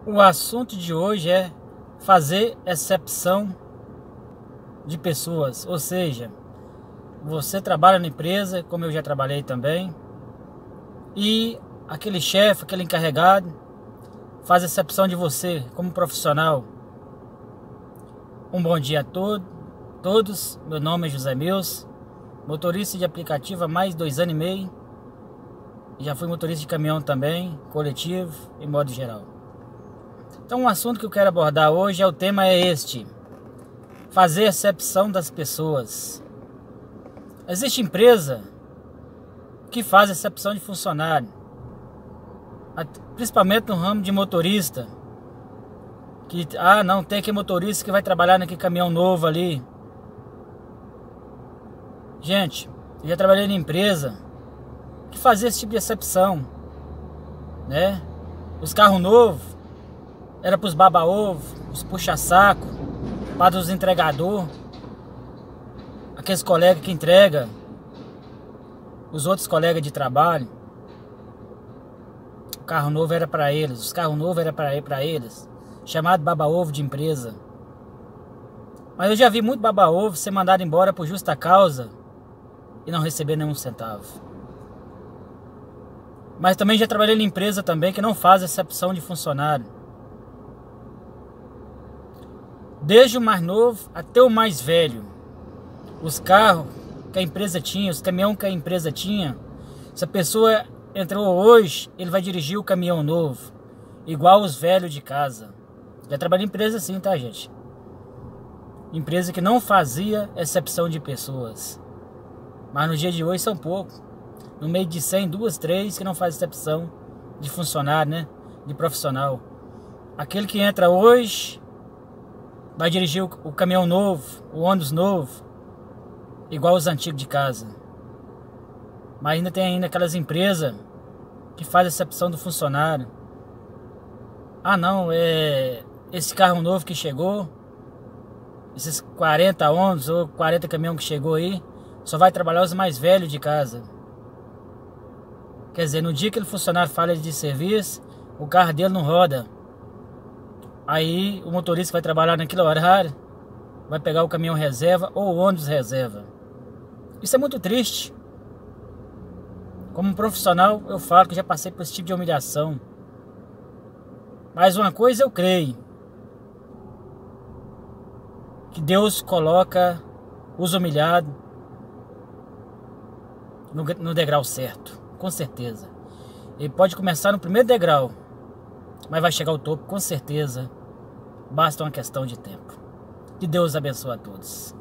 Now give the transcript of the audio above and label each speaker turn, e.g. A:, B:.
A: O assunto de hoje é fazer exceção de pessoas, ou seja, você trabalha na empresa, como eu já trabalhei também, e aquele chefe, aquele encarregado, faz exceção de você como profissional. Um bom dia a todos, meu nome é José Mills, motorista de aplicativo há mais de 2 anos e meio, já fui motorista de caminhão também, coletivo, em modo geral. Então o assunto que eu quero abordar hoje, o tema é este: fazer exceção das pessoas. Existe empresa que faz exceção de funcionário, principalmente no ramo de motorista, que não, tem aquele motorista que vai trabalhar naquele caminhão novo ali. Gente, eu já trabalhei em empresa que fazia esse tipo de exceção, né? Os carros novos era para os baba-ovo, os puxa-saco, para os entregador, aqueles colegas que entrega os outros colegas de trabalho. O carro novo era para eles, os carros novos era para eles, chamado baba-ovo de empresa. Mas eu já vi muito baba-ovo ser mandado embora por justa causa e não receber nenhum centavo. Mas também já trabalhei em empresa também que não faz exceção de funcionário. Desde o mais novo até o mais velho. Os carros que a empresa tinha, os caminhões que a empresa tinha, se a pessoa entrou hoje, ele vai dirigir o caminhão novo, igual os velhos de casa. Já trabalhei em empresa assim, tá, gente? Empresa que não fazia exceção de pessoas. Mas no dia de hoje são poucos. No meio de 100, 2, 3 que não faz exceção de funcionário, né? De profissional. Aquele que entra hoje vai dirigir o caminhão novo, o ônibus novo, igual os antigos de casa. Mas ainda tem aquelas empresas que fazem exceção do funcionário. Não, esse carro novo que chegou, esses 40 ônibus ou 40 caminhão que chegou aí, só vai trabalhar os mais velhos de casa. Quer dizer, no dia que aquele funcionário falha de serviço, o carro dele não roda. Aí o motorista vai trabalhar naquele horário, vai pegar o caminhão reserva ou o ônibus reserva. Isso é muito triste. Como profissional, eu falo que já passei por esse tipo de humilhação. Mas uma coisa eu creio: que Deus coloca os humilhados no degrau certo. Com certeza. Ele pode começar no primeiro degrau, mas vai chegar ao topo, com certeza. Basta uma questão de tempo. Que Deus abençoe a todos.